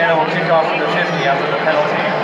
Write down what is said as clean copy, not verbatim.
Montana will kick off from the 50 after the penalty.